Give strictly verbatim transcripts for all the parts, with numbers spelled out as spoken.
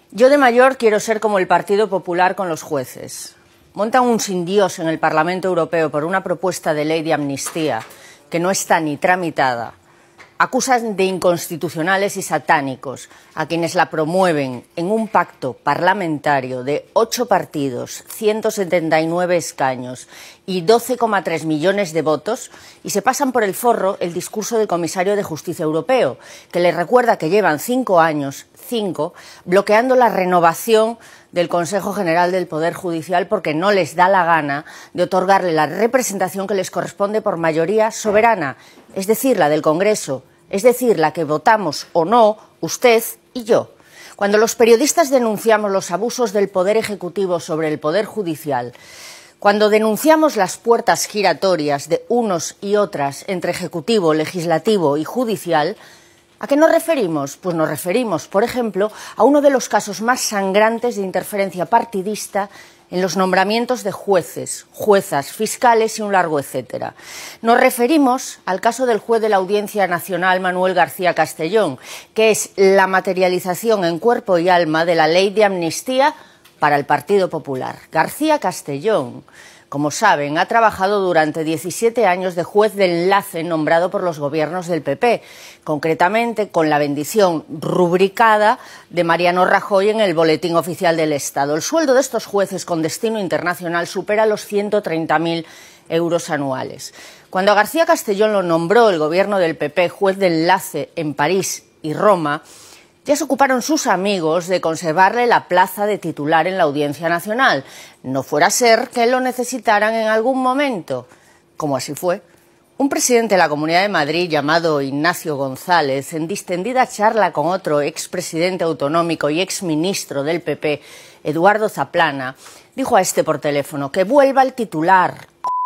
Yo de mayor quiero ser como el Partido Popular con los jueces. Montan un sin Dios en el Parlamento Europeo por una propuesta de ley de amnistía que no está ni tramitada. Acusan de inconstitucionales y satánicos a quienes la promueven en un pacto parlamentario de ocho partidos, ciento setenta y nueve escaños y doce coma tres millones de votos, y se pasan por el forro el discurso del comisario de Justicia europeo, que les recuerda que llevan cinco años, cinco, bloqueando la renovación del Consejo General del Poder Judicial porque no les da la gana de otorgarle la representación que les corresponde por mayoría soberana, es decir, la del Congreso, es decir, la que votamos o no usted y yo. Cuando los periodistas denunciamos los abusos del Poder Ejecutivo sobre el Poder Judicial, cuando denunciamos las puertas giratorias de unos y otras entre Ejecutivo, Legislativo y Judicial, ¿a qué nos referimos? Pues nos referimos, por ejemplo, a uno de los casos más sangrantes de interferencia partidista en los nombramientos de jueces, juezas, fiscales y un largo etcétera. Nos referimos al caso del juez de la Audiencia Nacional Manuel García Castellón, que es la materialización en cuerpo y alma de la ley de amnistía para el Partido Popular. García Castellón, como saben, ha trabajado durante diecisiete años de juez de enlace nombrado por los gobiernos del P P, concretamente con la bendición rubricada de Mariano Rajoy en el Boletín Oficial del Estado. El sueldo de estos jueces con destino internacional supera los ciento treinta mil euros anuales. Cuando a García Castellón lo nombró el gobierno del P P juez de enlace en París y Roma, ya se ocuparon sus amigos de conservarle la plaza de titular en la Audiencia Nacional. No fuera a ser que lo necesitaran en algún momento, como así fue. Un presidente de la Comunidad de Madrid llamado Ignacio González, en distendida charla con otro expresidente autonómico y exministro del P P, Eduardo Zaplana, dijo a este por teléfono que vuelva el titular.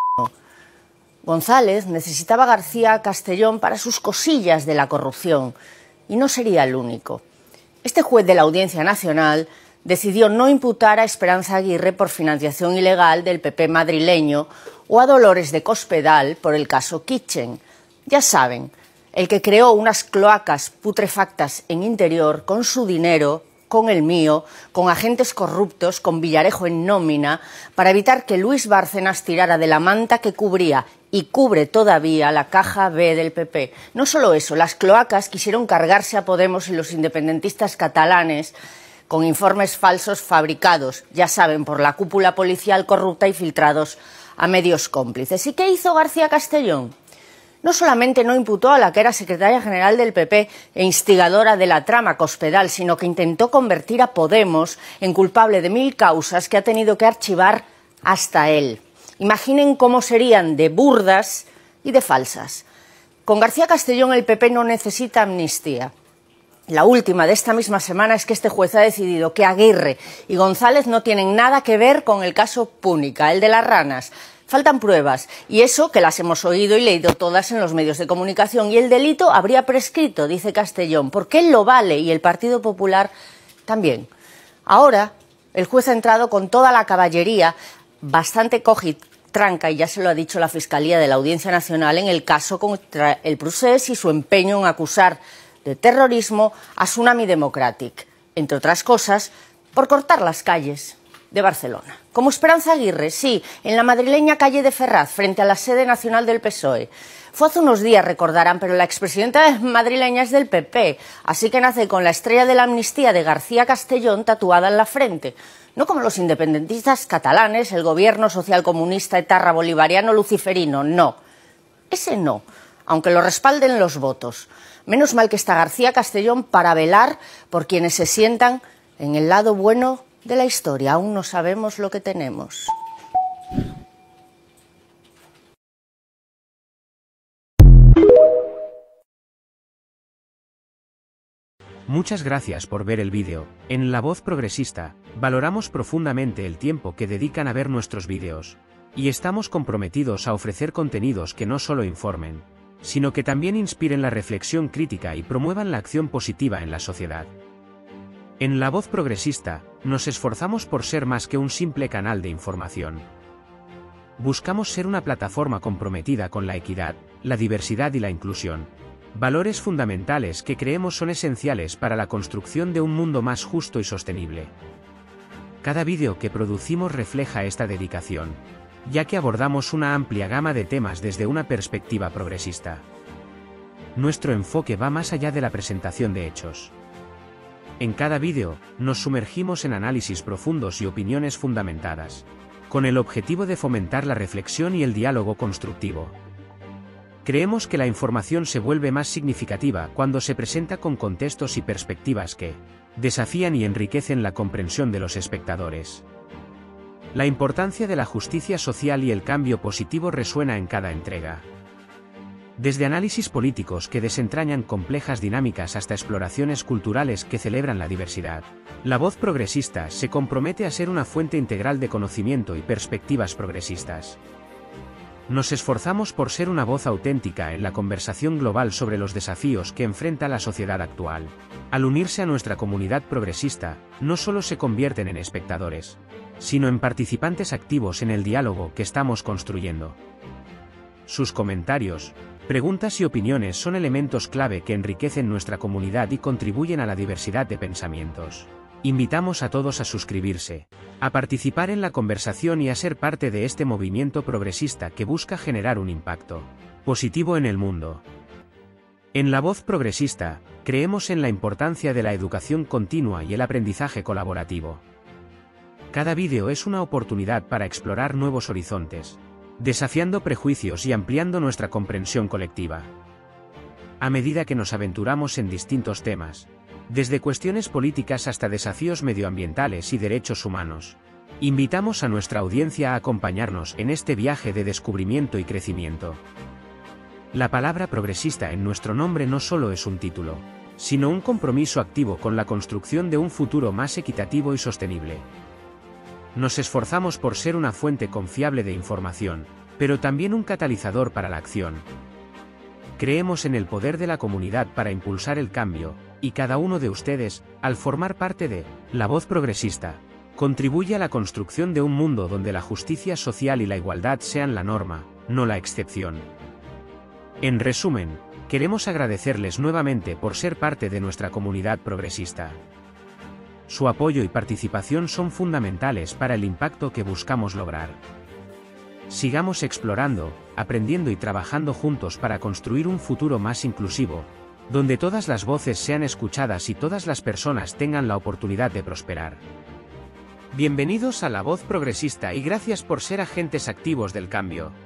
González necesitaba a García Castellón para sus cosillas de la corrupción. Y no sería el único. Este juez de la Audiencia Nacional decidió no imputar a Esperanza Aguirre por financiación ilegal del P P madrileño o a Dolores de Cospedal por el caso Kitchen. Ya saben, el que creó unas cloacas putrefactas en Interior con su dinero, con el mío, con agentes corruptos, con Villarejo en nómina, para evitar que Luis Bárcenas tirara de la manta que cubría y cubre todavía la caja B del P P. No solo eso, las cloacas quisieron cargarse a Podemos y los independentistas catalanes con informes falsos fabricados, ya saben, por la cúpula policial corrupta y filtrados a medios cómplices. ¿Y qué hizo García Castellón? No solamente no imputó a la que era secretaria general del P P e instigadora de la trama Cospedal, sino que intentó convertir a Podemos en culpable de mil causas que ha tenido que archivar hasta él. Imaginen cómo serían de burdas y de falsas. Con García Castellón el P P no necesita amnistía. La última de esta misma semana es que este juez ha decidido que Aguirre y González no tienen nada que ver con el caso Púnica, el de las ranas. Faltan pruebas, y eso que las hemos oído y leído todas en los medios de comunicación, y el delito habría prescrito, dice Castellón, porque él lo vale y el Partido Popular también. Ahora, el juez ha entrado con toda la caballería, bastante cogitranca, y ya se lo ha dicho la Fiscalía de la Audiencia Nacional, en el caso contra el Procés y su empeño en acusar de terrorismo a Tsunami Democratic, entre otras cosas, por cortar las calles de Barcelona. Como Esperanza Aguirre, sí, en la madrileña calle de Ferraz, frente a la sede nacional del P S O E. Fue hace unos días, recordarán, pero la expresidenta madrileña es del P P, así que nace con la estrella de la amnistía de García Castellón tatuada en la frente. No como los independentistas catalanes, el gobierno socialcomunista etarra bolivariano luciferino, no. Ese no, aunque lo respalden los votos. Menos mal que está García Castellón para velar por quienes se sientan en el lado bueno de la historia. Aún no sabemos lo que tenemos. Muchas gracias por ver el vídeo. En La Voz Progresista, valoramos profundamente el tiempo que dedican a ver nuestros vídeos. Y estamos comprometidos a ofrecer contenidos que no solo informen, sino que también inspiren la reflexión crítica y promuevan la acción positiva en la sociedad. En La Voz Progresista, nos esforzamos por ser más que un simple canal de información. Buscamos ser una plataforma comprometida con la equidad, la diversidad y la inclusión. valores fundamentales que creemos son esenciales para la construcción de un mundo más justo y sostenible. Cada vídeo que producimos refleja esta dedicación, ya que abordamos una amplia gama de temas desde una perspectiva progresista. Nuestro enfoque va más allá de la presentación de hechos. En cada vídeo, nos sumergimos en análisis profundos y opiniones fundamentadas, con el objetivo de fomentar la reflexión y el diálogo constructivo. Creemos que la información se vuelve más significativa cuando se presenta con contextos y perspectivas que desafían y enriquecen la comprensión de los espectadores. La importancia de la justicia social y el cambio positivo resuena en cada entrega. Desde análisis políticos que desentrañan complejas dinámicas hasta exploraciones culturales que celebran la diversidad, La Voz Progresista se compromete a ser una fuente integral de conocimiento y perspectivas progresistas. Nos esforzamos por ser una voz auténtica en la conversación global sobre los desafíos que enfrenta la sociedad actual. Al unirse a nuestra comunidad progresista, no solo se convierten en espectadores, sino en participantes activos en el diálogo que estamos construyendo. Sus comentarios, preguntas y opiniones son elementos clave que enriquecen nuestra comunidad y contribuyen a la diversidad de pensamientos. Invitamos a todos a suscribirse, a participar en la conversación y a ser parte de este movimiento progresista que busca generar un impacto positivo en el mundo. En La Voz Progresista, creemos en la importancia de la educación continua y el aprendizaje colaborativo. Cada vídeo es una oportunidad para explorar nuevos horizontes, desafiando prejuicios y ampliando nuestra comprensión colectiva. A medida que nos aventuramos en distintos temas, desde cuestiones políticas hasta desafíos medioambientales y derechos humanos, invitamos a nuestra audiencia a acompañarnos en este viaje de descubrimiento y crecimiento. La palabra progresista en nuestro nombre no solo es un título, sino un compromiso activo con la construcción de un futuro más equitativo y sostenible. Nos esforzamos por ser una fuente confiable de información, pero también un catalizador para la acción. Creemos en el poder de la comunidad para impulsar el cambio, y cada uno de ustedes, al formar parte de La Voz Progresista, contribuye a la construcción de un mundo donde la justicia social y la igualdad sean la norma, no la excepción. En resumen, queremos agradecerles nuevamente por ser parte de nuestra comunidad progresista. Su apoyo y participación son fundamentales para el impacto que buscamos lograr. Sigamos explorando, aprendiendo y trabajando juntos para construir un futuro más inclusivo, donde todas las voces sean escuchadas y todas las personas tengan la oportunidad de prosperar. Bienvenidos a La Voz Progresista y gracias por ser agentes activos del cambio.